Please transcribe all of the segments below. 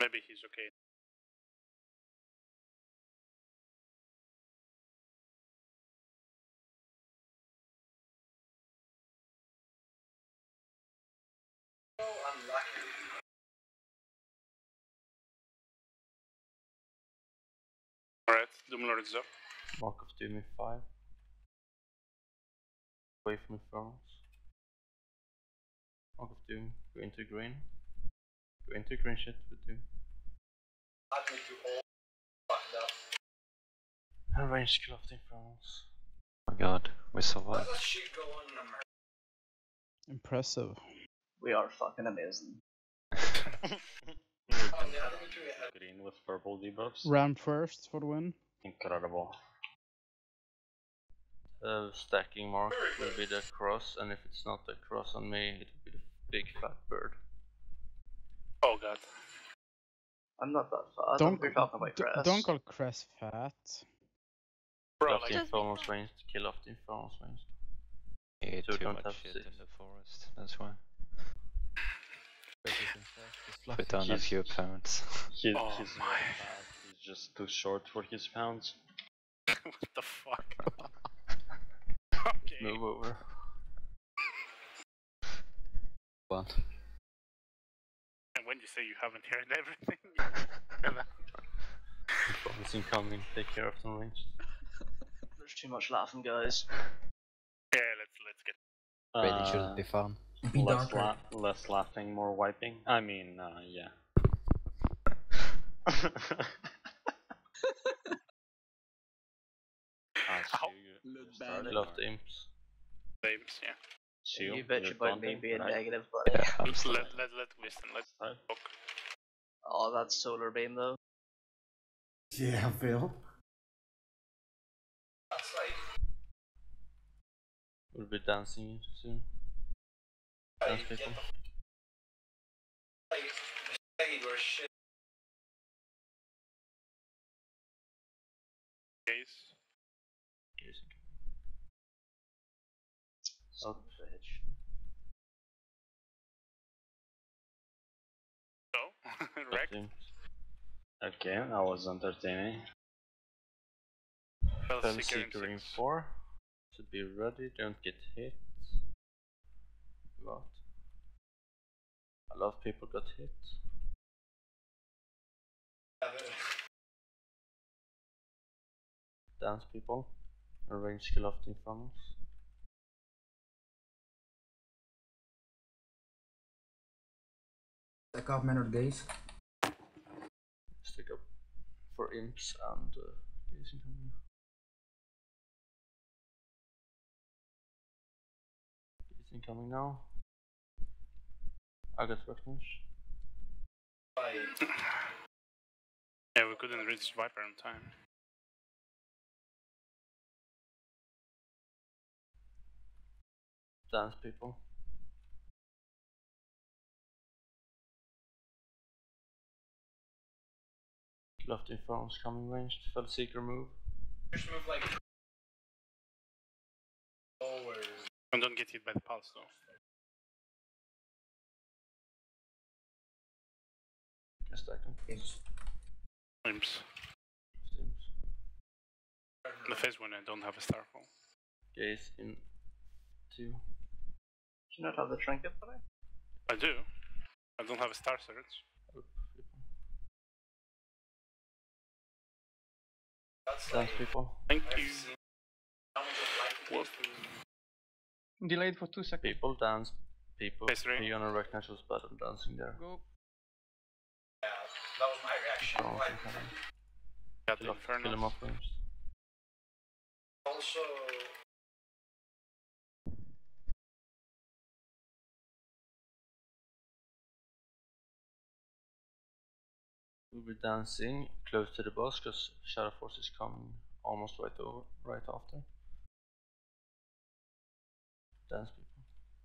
Maybe he's okay. Alright, Doomlord is up. Mark of Doom in 5. Away from Infernals. Mark of Doom, go into green. Go into green shit with Doom. And range kill off the Infernals. Oh my god, we survived. Impressive. We are fucking amazing. Green with purple debuffs. Round first for the win. Incredible. Stacking mark will be the cross, and if it's not the cross on me, it will be the big fat bird. Oh god. I'm not that fat. Don't We're talking about Crest. don't call Crest fat. Bro, Kill off like, the Infernals ranged, kill off the Infernals ranged. You ate So we too don't much have shit six. in the forest, that's why. Just We don't have few pounds. He's Oh not my. bad, he's just too short for his pounds. what the fuck? Okay. Move over. What? And when you say you haven't heard everything, Infernals incoming, take care of them ranged. There's too much laughing, guys. yeah, let's get. Raiding shouldn't be fun. Less laughing, more wiping. I mean, yeah. Ow. Kill off the imps. Babes, yeah. Shield, You bitch you're about me taunting, being right? negative, buddy. Yeah, Let absolutely. Wisdom, let's Right. talk. Oh, that's Solar Beam though. Yeah, Phil. We'll be dancing soon. Dance people. Case. Son of a bitch. So, wrecked. Okay, that was entertaining. Spellseeker in 4. Should be ready, don't get hit. What? A lot of people got hit. Dance people. And range kill off the Infernals. Stack up Manor Gaze. Stick up for imps and gaze incoming. Gaze incoming now. I got Recognition. Yeah, we couldn't reach Viper on time. Dance people. Kill off the Infernals coming ranged. Spellseeker move. Just move like forward. And don't get hit by the pulse though. Can stack them. Imps. Imps. The phase when I don't have a starfall. Gaze in 2. Do you not have the trinket, buddy? I do. I don't have a star surge. Dance people. Thank you. Whoop. Delayed for 2 seconds. People dance. People. Phase 3. You're gonna recognize what's better dancing there. Go. Yeah, that was my reaction. Oh, Got the kill Infernals. him off ranged. Also, We'll be dancing close to the boss because Shadow Force is coming almost right after. Dance people.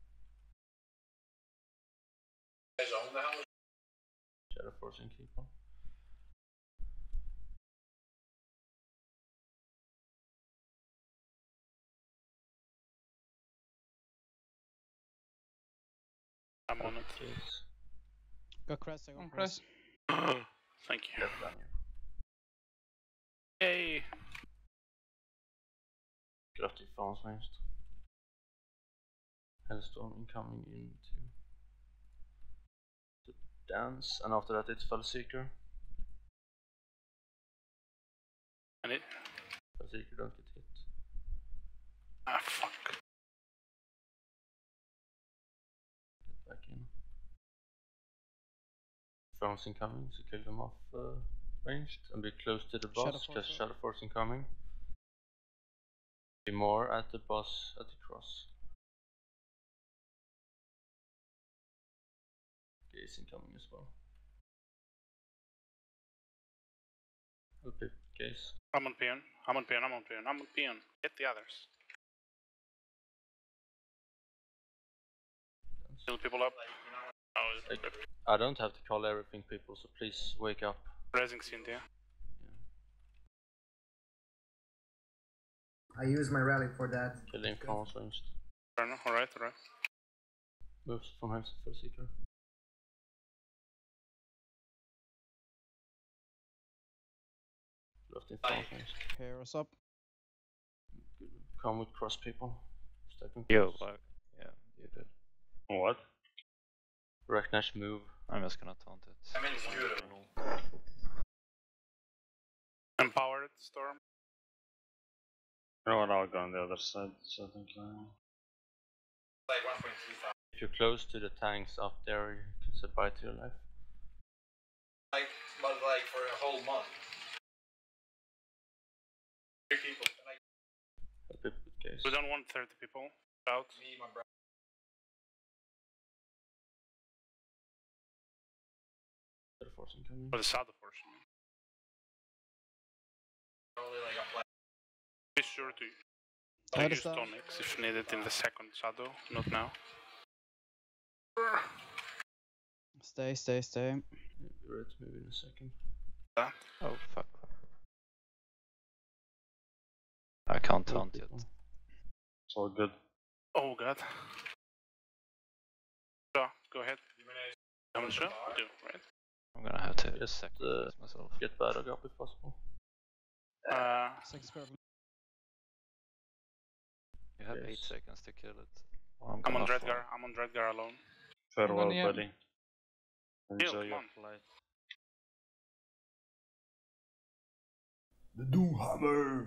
Shadow Force and keep on. I'm on it. Case. Go Crest, I go On Crest. Crest. Thank you. Get down here. Yay! Kraftig förhandsvinst. Hellstorm incoming into the dance, and after that it's Fellseeker. And it. Fellseeker don't get hit. Ah, fuck. Get back in. Thrones incoming, so kill them off ranged and be close to the boss, because Shadow Force incoming. Be more at the boss at the cross. Gaze incoming as well. Okay, Gaze. I'm on peon. I'm on peon. I'm on peon. I'm on peon. Get the others. Kill people up. Oh, it's I don't have to call everything, people, so please wake up. raising Cynthia. I use my rally for that. Killing Thrones ranged. Alright, alright. Moves from Hems to Fellseeker. Left in Thrones ranged. Pair us up. Come with cross, people. Stacking Yo, cross. fuck. Yeah, you're good. What? Reknash move. I'm just gonna taunt it. Empowered storm. No, I'll go on the other side, so I think If you're close to the tanks up there, you can say bye to your life. But for a whole month. 3 people. A bit with Gaze. We don't want 30 people. Out. Me, my brother. Shadow Force incoming. For the Shadow Force. Only a flat. Be sure to Tide use us down. tonics if you need it in the second shadow, not now. Stay, stay, stay. Yeah, be ready to move in a second. Oh, fuck. I can't Move, taunt yet. people. it's all good. Oh god. So, go ahead. How much do? Right? I'm gonna have to Just, sacrifice myself. Get Barog up if possible. Second spell. You have 8 Yes. seconds to kill it. Well, I'm on gonna fall. Dreadgar. I'm on Dreadgar alone. Farewell, yeah. buddy. Enjoy come your on. flight. The Doomhammer!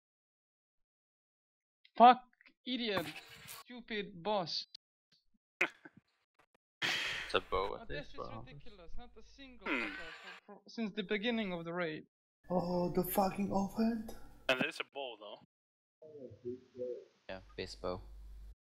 Fuck, idiot, stupid boss. It's a bow at This least is for hunters. ridiculous. Not a single attack since the beginning of the raid. Oh, the fucking offhand! And there is a bow though. Yeah, base bow.